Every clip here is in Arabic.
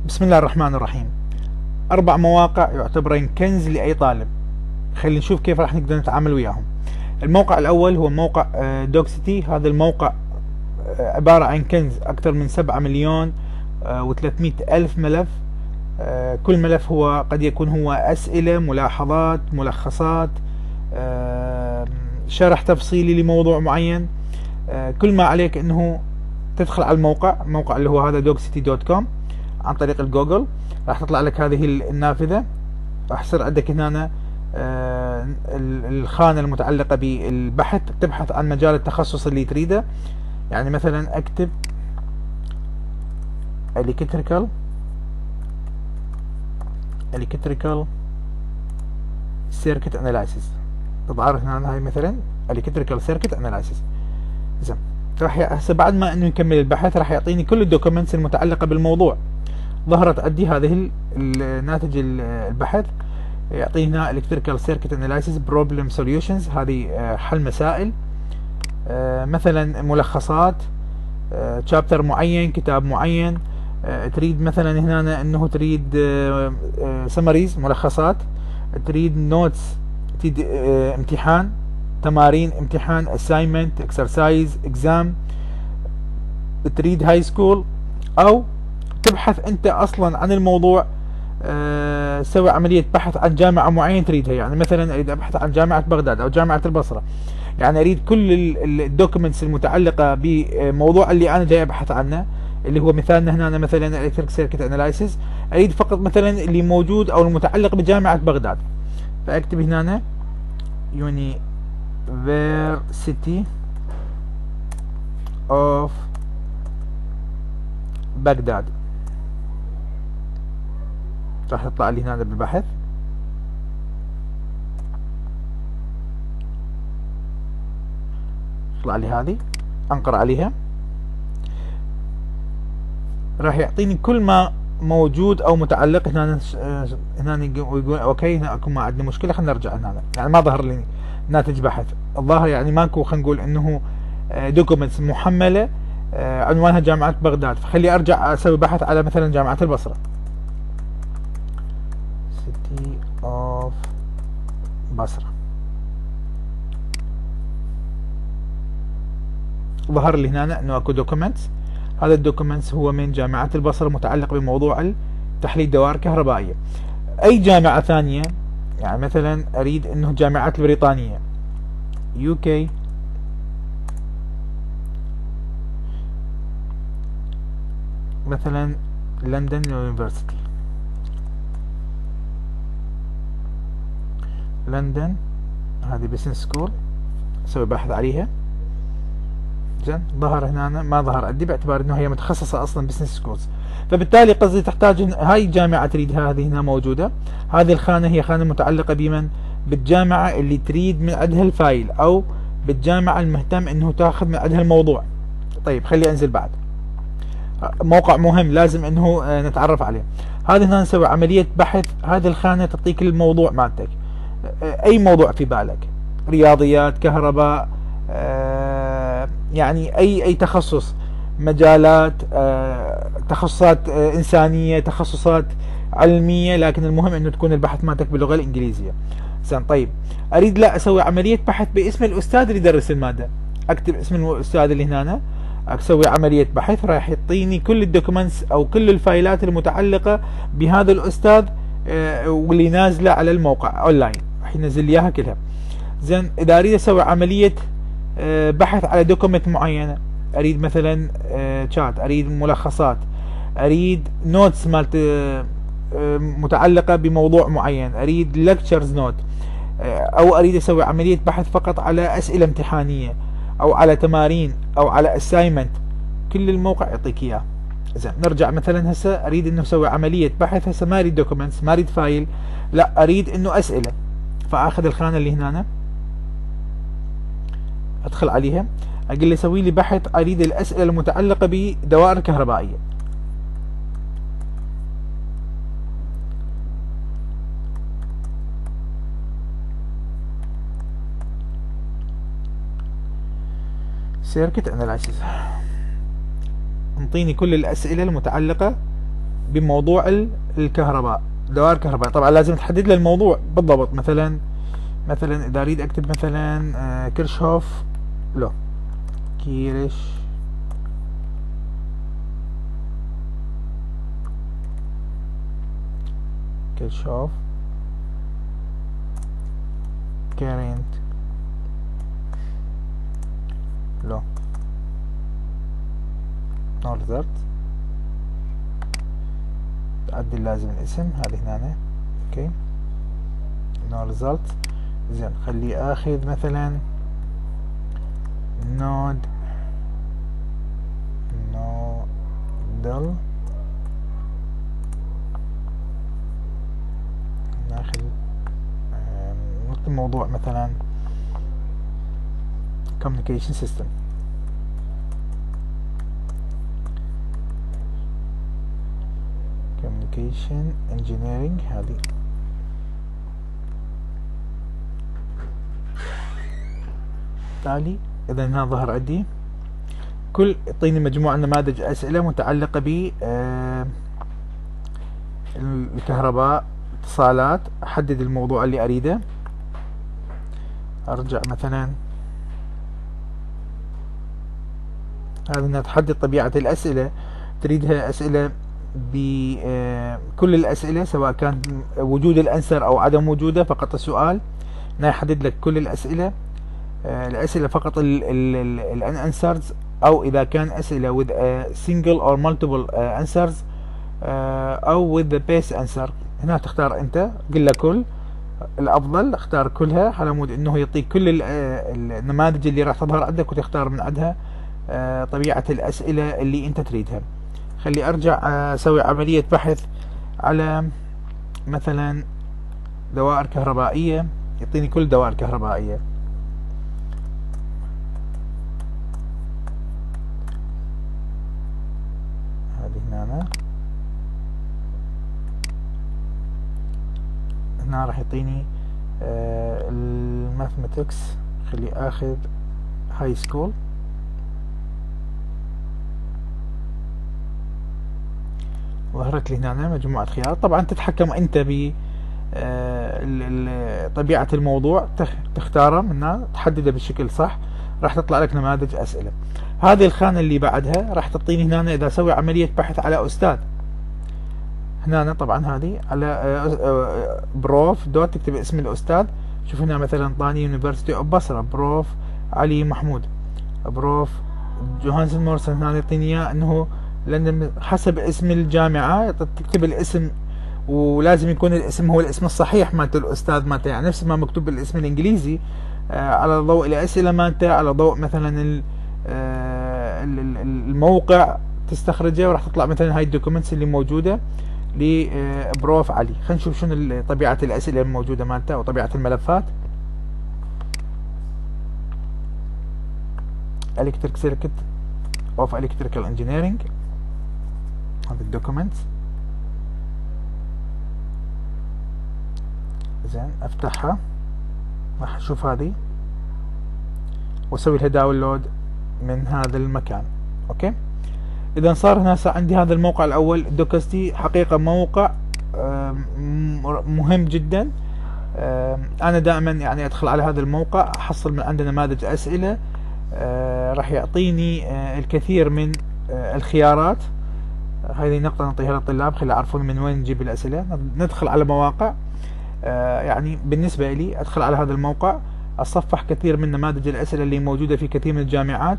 بسم الله الرحمن الرحيم. 4 مواقع يعتبرين كنز لأي طالب. خلينا نشوف كيف راح نقدر نتعامل وياهم. الموقع الأول هو موقع دوكسيتي. هذا الموقع عبارة عن كنز أكثر من 7 مليون و300 ألف ملف. كل ملف هو قد يكون هو أسئلة، ملاحظات، ملخصات، شرح تفصيلي لموضوع معين. كل ما عليك أنه تدخل على الموقع اللي هو هذا doxcity.com عن طريق الجوجل. راح تطلع لك هذه النافذة. راح يصير عندك هنا الخانة المتعلقة بالبحث. تبحث عن مجال التخصص اللي تريده. يعني مثلا اكتب electrical circuit analysis. تظهر هنا هاي مثلا electrical circuit analysis. زين، راح هسه بعد ما انه يكمل البحث راح يعطيني كل الدوكيومنتس المتعلقة بالموضوع. ظهرت عندي هذه الناتج البحث. يعطيني هنا electrical circuit analysis problem solutions. هذه حل مسائل. مثلا ملخصات، شابتر معين، كتاب معين. تريد مثلا هنا انه تريد سمريز، ملخصات. تريد نوتس، تريد امتحان، تمارين امتحان، assignment، exercise، exam. تريد هاي سكول، او تبحث انت اصلا عن الموضوع. سوي عملية بحث عن جامعة معينة تريدها. يعني مثلا اريد ابحث عن جامعة بغداد او جامعة البصرة. يعني اريد كل الدوكيومنتس المتعلقة بموضوع اللي انا جاي ابحث عنه، اللي هو مثالنا هنا مثلا electric circuit analysis. اريد فقط مثلا اللي موجود او المتعلق بجامعة بغداد. فاكتب هنا University of بغداد. راح يطلع لي هنا بالبحث. يطلع لي هذه، انقر عليها. راح يعطيني كل ما موجود او متعلق هنا يقول اوكي هنا اكو ما عندنا مشكله، خلينا نرجع هنا. يعني ما ظهر لي ناتج بحث. الظاهر يعني ماكو، خلينا نقول انه دوكيومنتس محمله عنوانها جامعه بغداد. فخلي ارجع اسوي بحث على مثلا جامعه البصره. City of بصره. ظهر لي هنا انه اكو دوكيومنتس. هذا الدوكيومنتس هو من جامعة البصرة، متعلق بموضوع تحليل دوائر كهربائية. اي جامعة ثانية، يعني مثلا اريد انه الجامعات البريطانية UK، مثلا لندن يونيفرسيتي، لندن هذه بزنس سكول. اسوي بحث عليها. زين، ظهر هنا ما ظهر عندي باعتبار انه هي متخصصه اصلا بزنس سكولز. فبالتالي قصدي تحتاج هاي الجامعه تريدها، هذه هنا موجوده. هذه الخانه هي خانه متعلقه بمن؟ بالجامعه اللي تريد من عندها الفايل، او بالجامعه المهتم انه تاخذ من عندها الموضوع. طيب خلي انزل بعد. موقع مهم لازم انه نتعرف عليه. هذا هنا نسوي عمليه بحث. هذه الخانه تعطيك الموضوع مالتك، اي موضوع في بالك، رياضيات، كهرباء، يعني اي تخصص، مجالات، تخصصات انسانيه، تخصصات علميه، لكن المهم انه تكون البحث مالتك باللغه الانجليزيه. زين، طيب اريد لا اسوي عمليه بحث باسم الاستاذ اللي يدرس الماده. اكتب اسم الاستاذ اللي هنا، اسوي عمليه بحث. راح يعطيني كل الدوكيومنتس او كل الفايلات المتعلقه بهذا الاستاذ واللي نازله على الموقع اونلاين. راح ينزل لي اياها كلها. زين، اذا اريد اسوي عمليه بحث على دوكيمنت معينه، اريد مثلا شات، اريد ملخصات، اريد نوتس مالت متعلقه بموضوع معين، اريد لكتشرز نوت، او اريد اسوي عمليه بحث فقط على اسئله امتحانيه، او على تمارين، او على اساينمنت. كل الموقع يعطيك اياه. زين، نرجع مثلا هسه اريد انه اسوي عمليه بحث. هسه ما اريد دوكيومنتس، ما اريد فايل، لا اريد انه اسئله. فاخذ الخانه اللي هنا، ادخل عليها، اقول لي سوي لي بحث. اريد الاسئله المتعلقه بدوائر كهربائيه. سيركت اناليسيس. انطيني كل الاسئله المتعلقه بموضوع الكهرباء، دوائر كهرباء. طبعا لازم تحدد له الموضوع بالضبط. مثلا اذا اريد اكتب مثلا كيرشهوف لو، كيرشهوف كارنت لو، نو ريزلت. تعدل لازم الاسم هذه هنا. اوكي، نو ريزلت. زين، خليه اخذ مثلا نودل ناخذ نكتب موضوع مثلا communication system. communication engineering هذه. بالتالي اذا هنا ظهر عندي كل، يعطيني مجموعة نماذج اسئلة متعلقة ب الكهرباء، اتصالات. احدد الموضوع اللي اريده، ارجع مثلا هذه هنا تحدد طبيعة الاسئلة. تريدها اسئلة بكل الاسئلة سواء كان وجود الانسر او عدم وجوده، فقط السؤال. هنا يحدد لك كل الاسئلة، الاسئلة فقط الانسرز، او اذا كان اسئلة with a single or multiple answers او with the base answer. هنا تختار انت، قل له كل، الافضل اختار كلها على مود انه يعطيك كل النماذج اللي راح تظهر عندك، وتختار من عندها طبيعة الاسئلة اللي انت تريدها. خلي ارجع اسوي عملية بحث على مثلا دوائر كهربائية، يعطيني كل دوائر كهربائية. هذه هنا راح يعطيني الماثماتكس. خلي اخذ هاي سكول. ظهرت لي هنا مجموعة خيارات. طبعا تتحكم انت ب طبيعة الموضوع، تختاره من هنا، تحدده بالشكل صح، راح تطلع لك نماذج اسئلة. هذه الخانة اللي بعدها راح تعطيني هنا اذا اسوي عملية بحث على استاذ. هنا طبعا هذه على بروف دوت، تكتب اسم الاستاذ. شوف هنا مثلا طاني يونيفرسيتي اوف بصرة، بروف علي محمود، بروف جوهانسن مورسون. هنا يعطيني اياه انه لان حسب اسم الجامعة تكتب الاسم، ولازم يكون الاسم هو الاسم الصحيح مالت الاستاذ مالته، يعني نفس ما مكتوب بالاسم الانجليزي. على ضوء الاسئلة مالته، على ضوء مثلا الموقع تستخرجه، وراح تطلع مثلا هاي الدوكيومنتس اللي موجودة لبروف علي. خلينا نشوف شنو طبيعة الاسئلة الموجودة مالته وطبيعة الملفات. electric circuit of electrical engineering، هذا الدوكيومنت. زين، افتحها، راح اشوف هذه واسوي لها داونلود من هذا المكان. اوكي، اذا صار هنا عندي هذا الموقع الاول دوكستي. حقيقة موقع مهم جدا. انا دائما يعني ادخل على هذا الموقع، احصل من عنده نماذج اسئلة، راح يعطيني الكثير من الخيارات. هذه نقطة نعطيها للطلاب خلي يعرفون من وين نجيب الاسئلة. ندخل على مواقع، يعني بالنسبة لي ادخل على هذا الموقع، اصفح كثير من نماذج الاسئلة اللي موجودة في كثير من الجامعات،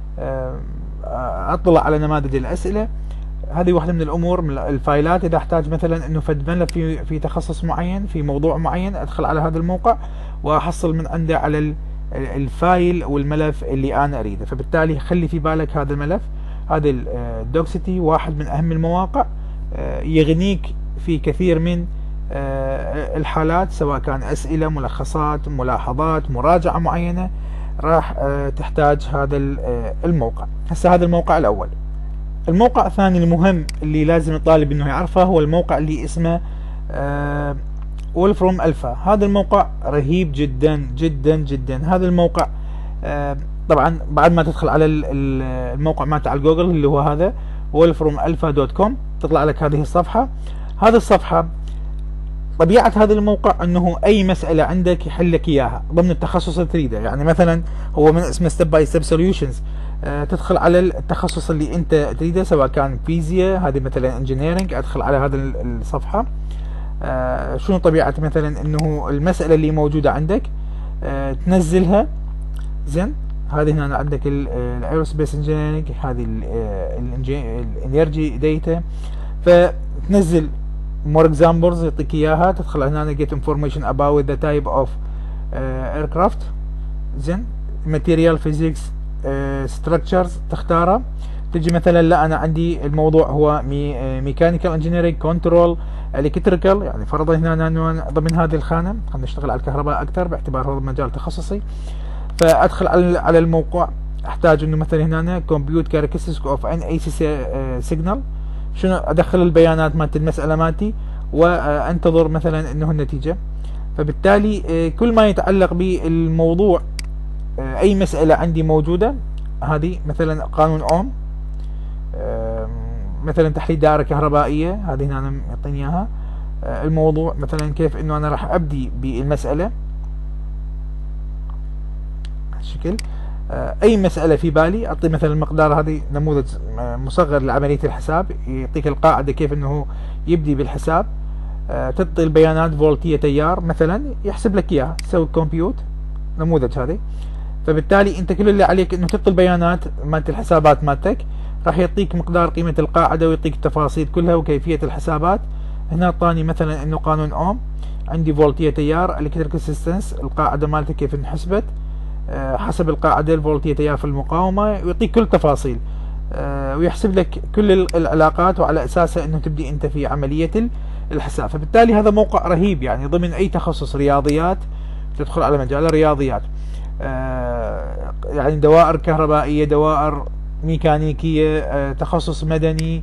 اطلع على نماذج الاسئلة. هذه واحدة من الامور. من الفايلات، اذا احتاج مثلا انه فد ملف في تخصص معين، في موضوع معين، ادخل على هذا الموقع واحصل من عنده على الفايل والملف اللي انا اريده. فبالتالي خلي في بالك هذا الملف. هذا الدوكسيتي واحد من اهم المواقع، يغنيك في كثير من الحالات، سواء كان اسئلة، ملخصات، ملاحظات، مراجعة معينة، راح تحتاج هذا الموقع. هسه هذا الموقع الاول. الموقع الثاني المهم اللي لازم الطالب انه يعرفه هو الموقع اللي اسمه وولفروم الفا. هذا الموقع رهيب جدا جدا جدا. هذا الموقع طبعا بعد ما تدخل على الموقع مالته على جوجل اللي هو هذا wolframalpha.com تطلع لك هذه الصفحة. هذه الصفحة طبيعة هذا الموقع انه اي مسألة عندك يحل لك اياها ضمن التخصص اللي تريده. يعني مثلا هو من اسمه ستيب باي ستيب سوليوشنز، تدخل على التخصص اللي انت تريده سواء كان فيزياء، هذه مثلا انجينيرنج، ادخل على هذا الصفحة. شنو طبيعة مثلا انه المسألة اللي موجودة عندك تنزلها. زين، هذه هنا عندك الايروسبيس انجينيرنج، هذه الانرجي داتا، فتنزل more examples يعطيك اياها. تدخل هنا get information about the type of aircraft. زين، material physics structures تختاره. تجي مثلا لا انا عندي الموضوع هو mechanical engineering control electrical، يعني فرضا هنا ضمن هذه الخانة خلينا نشتغل على الكهرباء اكثر باعتبار هذا مجال تخصصي. فادخل على الموقع، احتاج انه مثلا هنا compute characteristics of an AC signal، شنو ادخل البيانات مالت المسألة مالتي وانتظر مثلا انه النتيجة. فبالتالي كل ما يتعلق بالموضوع اي مسألة عندي موجودة، هذه مثلا قانون اوم، مثلا تحليل دائرة كهربائية، هذه هنا انا يعطيني اياها. الموضوع مثلا كيف انه انا راح ابدي بالمسألة الشكل. اي مسألة في بالي اعطي مثلا المقدار، هذه نموذج مصغر لعملية الحساب، يعطيك القاعدة كيف انه يبدي بالحساب. تعطي البيانات فولتية تيار مثلا يحسب لك اياها، تسوي كومبيوت نموذج هذه. فبالتالي انت كل اللي عليك انه تعطي البيانات مالت الحسابات مالتك، راح يعطيك مقدار قيمة القاعدة ويعطيك التفاصيل كلها وكيفية الحسابات. هنا اعطاني مثلا انه قانون اوم، عندي فولتية تيار الكتريك ريزيستنس، القاعدة مالتها كيف انحسبت، حسب القاعدة الفولتية تيار في المقاومة، ويعطيك كل تفاصيل ويحسب لك كل العلاقات، وعلى اساسها انه تبدي انت في عملية الحساب. فبالتالي هذا موقع رهيب، يعني ضمن اي تخصص رياضيات تدخل على مجال الرياضيات، يعني دوائر كهربائية، دوائر ميكانيكية، تخصص مدني،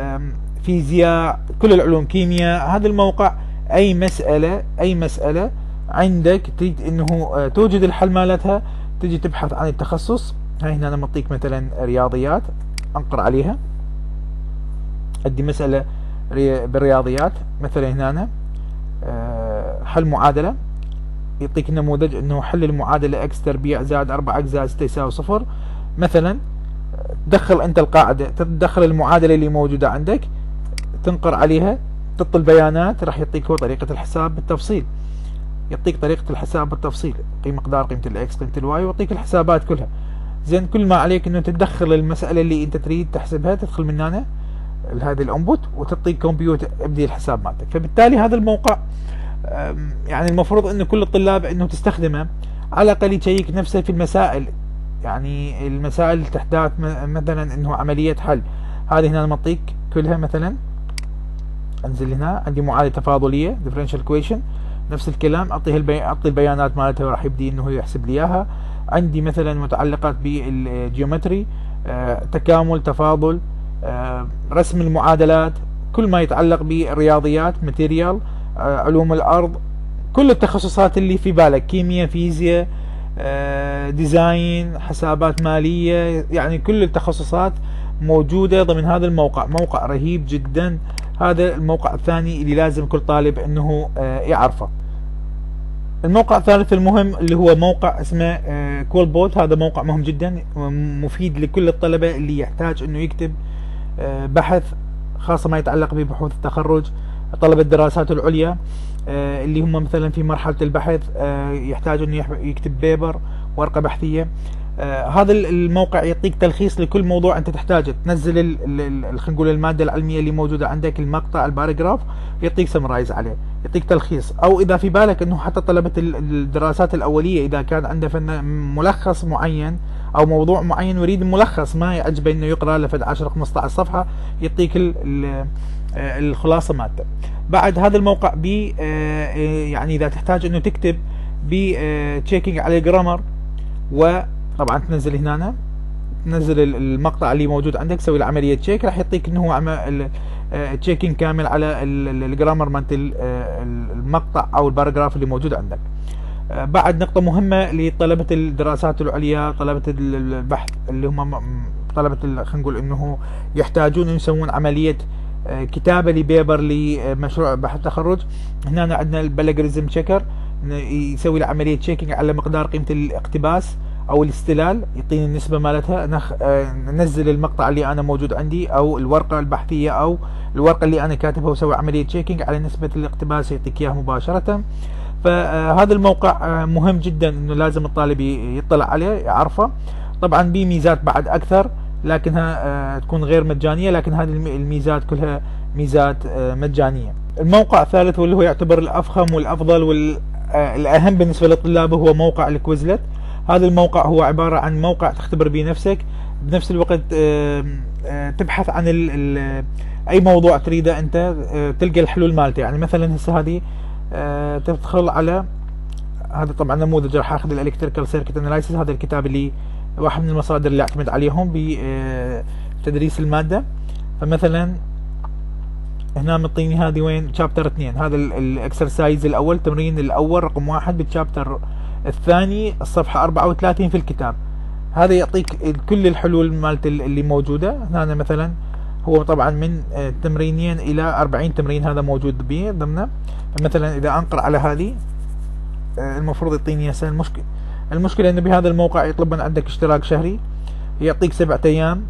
فيزياء، كل العلوم، كيمياء. هذا الموقع اي مسألة عندك تريد انه توجد الحل مالتها، تجي تبحث عن التخصص. هاي هنا انا معطيك مثلا رياضيات، انقر عليها، ادي مسألة بالرياضيات مثلا هنا أنا حل معادلة، يعطيك نموذج انه حل المعادلة x تربيع زائد 4x زائد 6 يساوي 0 مثلا. تدخل انت القاعدة، تدخل المعادلة اللي موجودة عندك، تنقر عليها، تعطي البيانات، راح يعطيك هو طريقة الحساب بالتفصيل. يعطيك طريقة الحساب بالتفصيل، مقدار قيمة الاكس، قيمة الواي، ويعطيك الحسابات كلها. زين، كل ما عليك انه تدخل المسألة اللي انت تريد تحسبها، تدخل من هنا هذه الانبوت وتعطيك كمبيوتر ابدي الحساب مالتك. فبالتالي هذا الموقع يعني المفروض انه كل الطلاب انه تستخدمه، على الاقل يشيك نفسه في المسائل، يعني المسائل تحتاج مثلا انه عملية حل. هذه هنا نعطيك كلها، مثلا انزل هنا عندي معادلة تفاضلية differential equation، نفس الكلام اعطي البيانات مالتها وراح يبدي انه يحسب لي اياها. عندي مثلا متعلقات بالجيومتري، تكامل، تفاضل، رسم المعادلات، كل ما يتعلق بالرياضيات، ماتيريال، علوم الارض، كل التخصصات اللي في بالك، كيمياء، فيزياء، ديزاين، حسابات مالية، يعني كل التخصصات موجودة ضمن هذا الموقع. موقع رهيب جدا. هذا الموقع الثاني اللي لازم كل طالب انه يعرفه. الموقع الثالث المهم اللي هو موقع اسمه كولبوت. هذا موقع مهم جدا، مفيد لكل الطلبة اللي يحتاج انه يكتب بحث، خاصة ما يتعلق ببحوث التخرج، طلبة الدراسات العليا اللي هم مثلا في مرحلة البحث يحتاج انه يكتب بيبر، ورقة بحثية. هذا الموقع يعطيك تلخيص لكل موضوع انت تحتاجه. تنزل خلينا نقول المادة العلمية اللي موجودة عندك، المقطع، الباراجراف، يعطيك سمرايز عليه، يعطيك تلخيص. او اذا في بالك انه حتى طلبة الدراسات الاولية اذا كان عنده ملخص معين او موضوع معين ويريد ملخص، ما يعجبه انه يقرأ لفد 10-15 صفحة، يعطيك الخلاصة مالته. بعد هذا الموقع يعني اذا تحتاج انه تكتب تشيكينج على الجرامر، وطبعا تنزل هنا، تنزل المقطع اللي موجود عندك، تسوي العملية تشيك، راح يعطيك انه هو تشيكينج كامل على الجرامر مالت المقطع او الباراجراف اللي موجود عندك. بعد نقطة مهمة لطلبة الدراسات العليا، طلبة البحث اللي هم طلبة خلينا نقول انه يحتاجون يسوون عملية كتابة لبيبر لمشروع بحث تخرج. هنا عندنا البلاجرزم تشيكر، يسوي عملية تشيكينج على مقدار قيمة الاقتباس او الاستلال، يعطيني النسبة مالتها. ننزل المقطع اللي انا موجود عندي او الورقة البحثية او الورقة اللي انا كاتبها، وسوي عملية تشيكينج على نسبة الاقتباس، يعطيك اياه مباشرة. فهذا الموقع مهم جدا انه لازم الطالب يطلع عليه يعرفه. طبعا بيه ميزات بعد اكثر لكنها تكون غير مجانية، لكن هذه الميزات كلها ميزات مجانية. الموقع الثالث واللي هو يعتبر الافخم والافضل والاهم بالنسبة للطلاب هو موقع الكويزلت. هذا الموقع هو عبارة عن موقع تختبر به نفسك، بنفس الوقت تبحث عن اي موضوع تريده انت، تلقى الحلول مالته. يعني مثلا هسه هذه تدخل على هذا، طبعا نموذج راح اخذ الالكتريكال سيركت اناليسيس، هذا الكتاب اللي واحد من المصادر اللي اعتمد عليهم بتدريس المادة. فمثلا هنا مطيني هذه وين شابتر 2، هذا الاكسرسايز الاول، التمرين الاول رقم 1 بالشابتر الثاني الصفحة 34 في الكتاب. هذا يعطيك كل الحلول مالت اللي موجودة هنا. مثلا هو طبعا من تمرينين الى 40 تمرين هذا موجود به ضمنه. مثلا اذا انقر على هذه المفروض يعطيني هسه المشكلة انه بهذا الموقع يطلب من عندك اشتراك شهري، يعطيك 7 ايام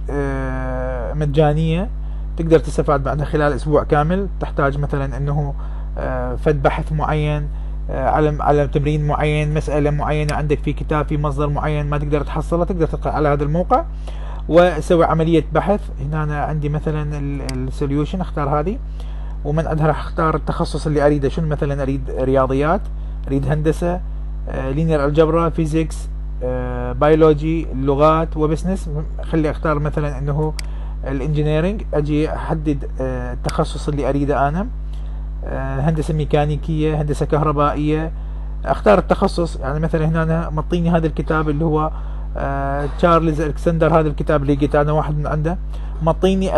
مجانية تقدر تستفاد بعدها خلال اسبوع كامل. تحتاج مثلا انه فد بحث معين على تمرين معين، مسألة معينة عندك في كتاب في مصدر معين ما تقدر تحصله، تقدر تدخل على هذا الموقع وسوي عملية بحث. هنا أنا عندي مثلا السوليوشن، اختار هذه، ومن عندها راح اختار التخصص اللي اريده. شنو مثلا اريد؟ رياضيات، اريد هندسة، لينير الجبرا، فيزيكس، بيولوجي، اللغات وبزنس. خلي اختار مثلا انه الانجينيرينج، اجي احدد التخصص اللي اريده انا، هندسة ميكانيكية، هندسة كهربائية، اختار التخصص. يعني مثلا هنا أنا مطيني هذا الكتاب اللي هو تشارلز الكسندر، هذا الكتاب اللي لقيت انا واحد من عنده، مطيني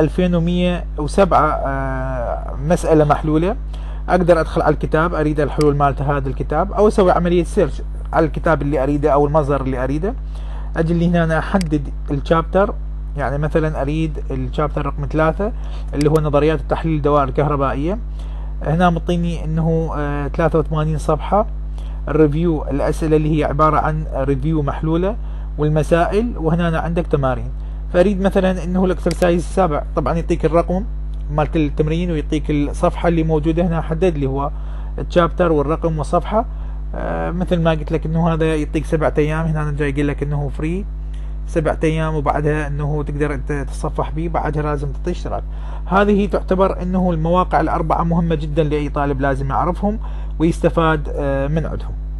2107 مسألة محلولة. اقدر ادخل على الكتاب، اريد الحلول مالته هذا الكتاب، او اسوي عملية سيرش على الكتاب اللي اريده او المصدر اللي اريده. اجي اللي هنا أنا احدد الشابتر، يعني مثلا اريد الشابتر رقم 3 اللي هو نظريات التحليل الدوائر الكهربائية. هنا مطيني انه 83 صفحة الريفيو، الاسئلة اللي هي عبارة عن ريفيو محلولة والمسائل، وهنا أنا عندك تمارين. فاريد مثلا انه الاكسرسايز السابع، طبعا يعطيك الرقم مالت التمرين ويعطيك الصفحة اللي موجودة هنا، حدد لي هو الشابتر والرقم والصفحة. مثل ما قلت لك انه هذا يعطيك 7 ايام. هنا أنا جاي يقول لك انه فري 7 ايام، وبعدها انه تقدر انت تتصفح به، بعدها لازم تعطي اشتراك. هذه تعتبر انه المواقع ال4 مهمة جدا لاي طالب لازم يعرفهم ويستفاد من عندهم.